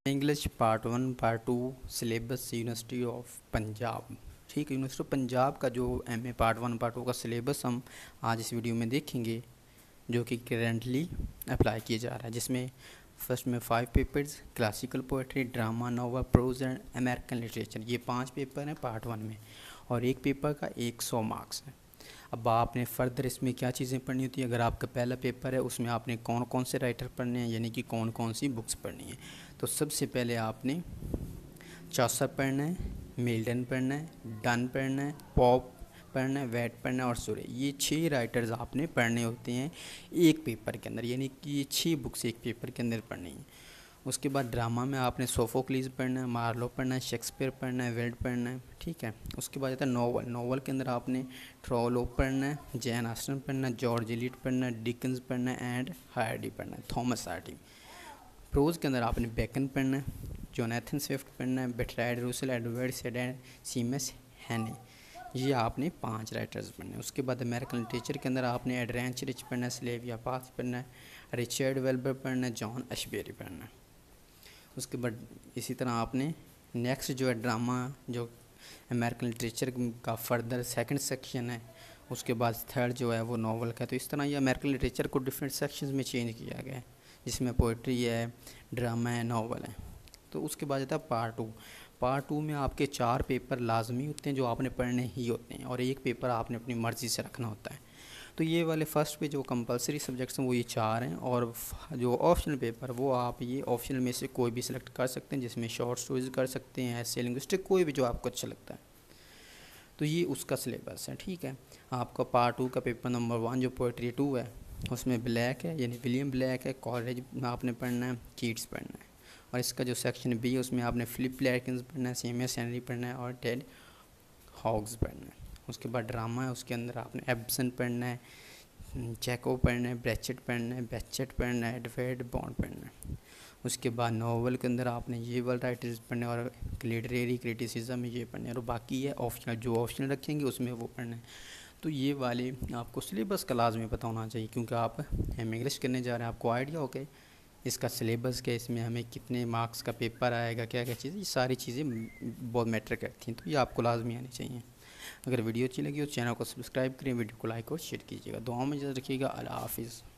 English part 1 part 2 syllabus university of Punjab. ठीक है, university of Punjab का जो एमए पार्ट 1 पार्ट 2 का सिलेबस हम आज इस वीडियो में देखेंगे, जो कि करेंटली अप्लाई किया जा रहा है। जिसमें फर्स्ट में 5 papers, classical poetry, drama, novel, prose and American literature, ये 5 पेपर हैं पार्ट 1 में, और एक पेपर का 100 मार्क्स है। अब आपने फर्दर इसमें क्या चीज़ें पढ़नी होती है। अगर आपका पहला पेपर है उसमें आपने कौन कौन से राइटर पढ़ने हैं, यानी कि कौन कौन सी बुक्स पढ़नी है। तो सबसे पहले आपने चौसर पढ़ना है, मिल्टन पढ़ना है, डन पढ़ना है, पॉप पढ़ना है, वेट पढ़ना है और सूरे। ये 6 राइटर्स आपने पढ़ने होते हैं एक पेपर के अंदर, यानी कि ये 6 बुक्स एक पेपर के अंदर पढ़नी है। उसके बाद ड्रामा में आपने सोफोक्लीज पढ़ना है, मार्लो पढ़ना है, शेक्सपियर पढ़ना है, वेल्ड पढ़ना है। ठीक है। उसके बाद आता है नॉवल। नॉवल के अंदर आपने ट्रोलो पढ़ना है, जैन ऑस्टन पढ़ना है, जॉर्ज इलियट पढ़ना है, डिकन्स पढ़ना है एंड हार्डी पढ़ना है, थॉमस हार्डी। प्रोज के अंदर आपने बेकन पढ़ना है, जोनाथन स्विफ्ट पढ़ना है, Bertrand Russell, Edward Said and Seamus Heaney. ये आपने 5 राइटर्स पढ़ने हैं। उसके बाद अमेरिकन लिटरेचर के अंदर आपने एड्रेंच रिच पढ़ना है, स्लेविया पास पढ़ना है, रिचर्ड वेल्बर पढ़ना है, जॉन अशबेरी पढ़ना है। उसके बाद इसी तरह आपने नेक्स्ट जो है ड्रामा, जो अमेरिकन लिटरेचर का फर्दर सेकंड सेक्शन है, उसके बाद थर्ड जो है वो नॉवल का है। तो इस तरह ये अमेरिकन लिटरेचर को डिफरेंट सेक्शंस में चेंज किया गया है, जिसमें पोइट्री है, ड्रामा है, नॉवल है। तो उसके बाद आता है पार्ट 2। पार्ट 2 में आपके 4 पेपर लाजमी होते हैं जो आपने पढ़ने ही होते हैं, और एक पेपर आपने अपनी मर्ज़ी से रखना होता है। तो ये वाले फर्स्ट पे जो कंपलसरी सब्जेक्ट्स हैं वो ये 4 हैं, और जो ऑप्शनल पेपर वो आप ये ऑप्शनल में से कोई भी सिलेक्ट कर सकते हैं, जिसमें शॉर्ट स्टोरीज कर सकते हैं, ऐसे लिंग्विस्टिक, कोई भी जो आपको अच्छा लगता है। तो ये उसका सिलेबस है। ठीक है। आपका पार्ट 2 का पेपर नंबर 1 जो पोइट्री 2 है, उसमें ब्लैक है, यानी विलियम ब्लैक है, कॉलेज में आपने पढ़ना है, कीट्स पढ़ना है। और इसका जो सेक्शन बी है उसमें आपने फिलिप लैर्किन्स पढ़ना है, सीएमएस हेनरी पढ़ना है और टेड हॉग्स पढ़ना है। उसके बाद ड्रामा है, उसके अंदर आपने एब्सन पढ़ना है, चेको पढ़ना है, ब्रैचेट पढ़ना है, बैचेट पढ़ना है, एडवर्ड बॉन्ड पढ़ना है। उसके बाद नॉवल के अंदर आपने ये वाले राइटर्स पढ़ने और लिटरेरी क्रिटिसिज्म ये पढ़ने और बाकी है ऑप्शनल, जो ऑप्शनल रखेंगे उसमें वो पढ़ना है। तो ये वाले आपको सिलेबस का लाजमी पता होना चाहिए, क्योंकि आप हम इंग्लिश करने जा रहे हैं, आपको आइडिया हो गया इसका सिलेबस क्या, इसमें हमें कितने मार्क्स का पेपर आएगा, क्या क्या चीज़ें, ये सारी चीज़ें बहुत मैटर करती हैं। तो ये आपको लाजमी आनी चाहिए। अगर वीडियो अच्छी लगी तो चैनल को सब्सक्राइब करें, वीडियो को लाइक और शेयर कीजिएगा। दुआओं में याद रखिएगा। अल्लाह हाफिज़।